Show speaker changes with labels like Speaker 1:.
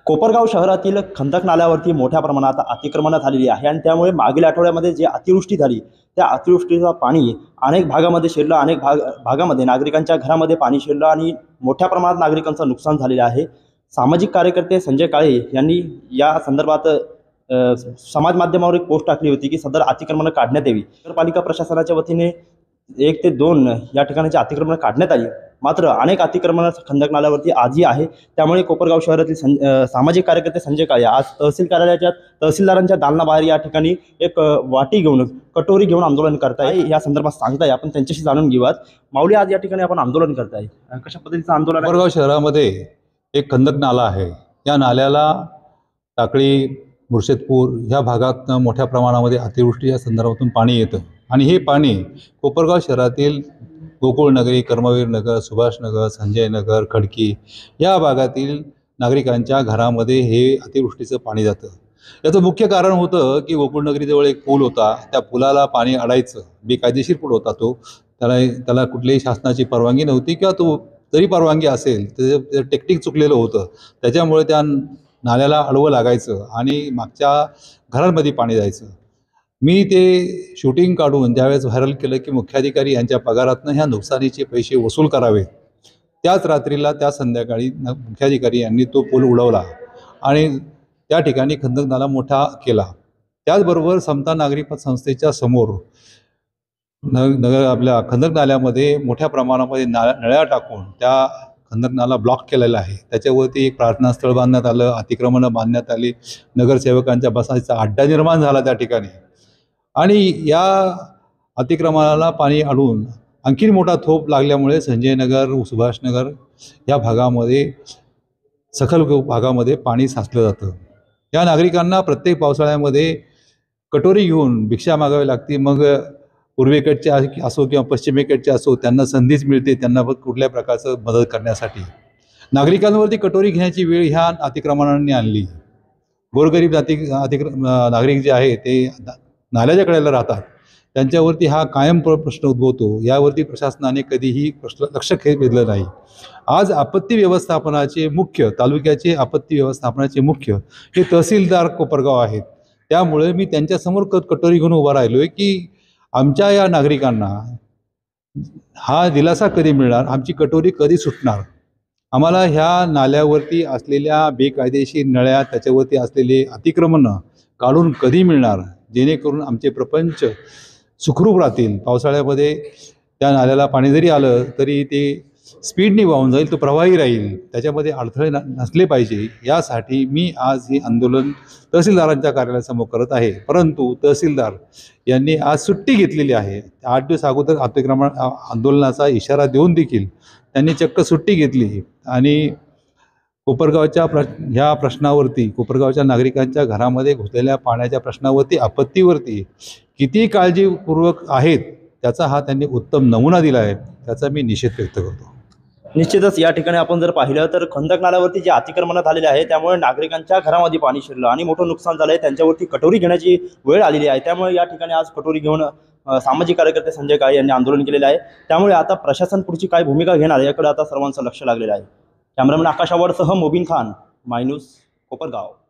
Speaker 1: कोपरगाव शहरातील खंदक नाल्यावरती मोठ्या प्रमाणात अतिक्रमण झालेली आहे आणि त्यामुळे मागील आठवड्यामध्ये जे अतिवृष्टी झाली त्या अतिवृष्टीचं पाणी अनेक भागामध्ये शिरलं, अनेक भागामध्ये नागरिकांच्या घरामध्ये पाणी शिरलं आणि मोठ्या प्रमाणात नागरिकांचं नुकसान झालेलं आहे। सामाजिक कार्यकर्ते संजय काळे यांनी या संदर्भात समाज माध्यमावर एक पोस्ट टाकली होती की सदर अतिक्रमण काढण्यात यावी। नगरपालिका प्रशासनाच्या वतीने 1 ते 2 या ठिकाणाचे अतिक्रमण काढण्यात आली, मात्र अनेक अतिक्रमण खंदक नाल्यावरती आजही आहे। त्यामुळे कोपरगाव शहरातील सामाजिक कार्यकर्ते संजय काळे आज तहसील कार्यालयाच्या तहसीलदारांच्या दालनाबाहेर या ठिकाणी एक वाटी घेऊन कटोरी घेऊन आंदोलन करताय। या संदर्भात सांगताय आपण त्यांच्याशी जाणून घेऊयात। माऊली, आज या ठिकाणी आपण आंदोलन करताय, कशा पद्धतीचं आंदोलन?
Speaker 2: कोपरगाव शहरामध्ये एक खंदक नाला आहे। या नाल्याला टाकळी, मुर्शिदपूर ह्या भागात मोठ्या प्रमाणामध्ये अतिवृष्टीच्या संदर्भातून पाणी येतं आणि हे पाणी कोपरगाव शहरातील गोकुळनगरी, कर्मवीर नगर, सुभाष नगर, संजय नगर, खडकी या भागातील नागरिकांच्या घरामध्ये हे अतिवृष्टीचं पाणी जातं। याचं मुख्य कारण होतं की गोकुळनगरीजवळ एक पूल होता, त्या पुलाला पाणी अडायचं, बेकायदेशीर पूल होता तो, त्याला कुठल्याही शासनाची परवानगी नव्हती किंवा तो जरी परवानगी असेल तर टेक्निक चुकलेलं होतं, त्याच्यामुळे त्या नाल्याला अडवं लागायचं आणि मागच्या घरांमध्ये पाणी जायचं। मी ते शूटिंग काढून ज्यावेळेस व्हायरल केलं की मुख्याधिकारी यांच्या पगारातनं ह्या नुकसानीचे पैसे वसूल करावेत, त्याच रात्रीला त्या संध्याकाळी मुख्याधिकारी यांनी तो पूल उडवला आणि त्या ठिकाणी खंदक नाला मोठा केला। त्याचबरोबर समता नागरी संस्थेच्या समोर आपल्या खंदक नाल्यामध्ये मोठ्या प्रमाणामध्ये नळ्या टाकून त्या खंदक नाला ब्लॉक केलेला आहे। त्याच्यावरती एक प्रार्थनास्थळ बांधण्यात आलं, अतिक्रमणं बांधण्यात आली, नगरसेवकांच्या बसायचा अड्डा निर्माण झाला त्या ठिकाणी आणि या अतिक्रमणाला पाणी अडवून आणखी मोठा थोप लागल्यामुळे संजय नगर, सुभाष नगर या भागामध्ये सखल भागामध्ये पाणी साचलं जातं। या नागरिकांना प्रत्येक पावसाळ्यामध्ये कटोरी घेऊन भिक्षा मागावी लागते, मग पूर्वेकडचे असो किंवा पश्चिमेकडचे असो त्यांना संधीच मिळते त्यांना कुठल्या प्रकारचं मदत करण्यासाठी। नागरिकांवरती कटोरी घेण्याची वेळ ह्या अतिक्रमणांनी आणली। गोरगरीब नागरिक जे आहे ते नाल्याच्या कडेला राहतात, त्यांच्यावरती हा कायम प्रश्न उद्भवतो। यावरती प्रशासनाने कधीही लक्ष वेधलं नाही। आज आपत्ती व्यवस्थापनाचे मुख्य, तालुक्याचे आपत्ती व्यवस्थापनाचे मुख्य हे तहसीलदार कोपरगाव आहेत। त्यामुळे मी त्यांच्यासमोर कटोरी घेऊन उभा राहिलो आहे की आमच्या या नागरिकांना हा दिलासा कधी मिळणार, आमची कटोरी कधी सुटणार, आम्हाला ह्या नाल्यावरती असलेल्या बेकायदेशीर नळ्या, त्याच्यावरती असलेले अतिक्रमणं काढून कधी मिळणार, जेणेकरून आमचे प्रपंच सुखरूप राहतील। पावसाळ्यामध्ये त्या नाल्याला पाणी जरी आलं तरी ते स्पीडने वाहून जाईल, तो प्रवाही राहील, त्याच्यामध्ये अडथळे नसले पाहिजे। यासाठी मी आज हे आंदोलन तहसीलदारांच्या कार्यालयासमोर करत आहे। परंतु तहसीलदार यांनी आज सुट्टी घेतलेली आहे। 8 दिवस अगोदर अतिक्रमण आंदोलनाचा इशारा देऊन देखील त्यांनी चक्क सुट्टी घेतली आणि कोपरगावच्या ह्या प्रश्नावरती, कोपरगावच्या नागरिकांच्या घरामध्ये घुसलेल्या पाण्याच्या प्रश्नावरती, आपत्तीवरती किती काळजीपूर्वक आहेत त्याचा हा त्यांनी उत्तम नमुना दिला आहे, त्याचा मी निषेध व्यक्त करतो।
Speaker 1: निश्चितच या ठिकाणी आपण जर पाहिलं तर खंदक नाल्यावरती जे अतिक्रमण झालेले आहे त्यामुळे नागरिकांच्या घरामध्ये पाणी शिरलं आणि मोठं नुकसान झालं आहे, त्यांच्यावरती कटोरी घेण्याची वेळ आलेली आहे। त्यामुळे या ठिकाणी आज कटोरी घेऊन सामाजिक कार्यकर्ते संजय काळे यांनी आंदोलन केलेलं आहे। त्यामुळे आता प्रशासन पुढची काय भूमिका घेणार याकडे आता सर्वांचं लक्ष लागलेलं आहे। कॅमेरामॅन आकाश आवाडसह मोबिन खान, माय न्यूज, कोपरगाव।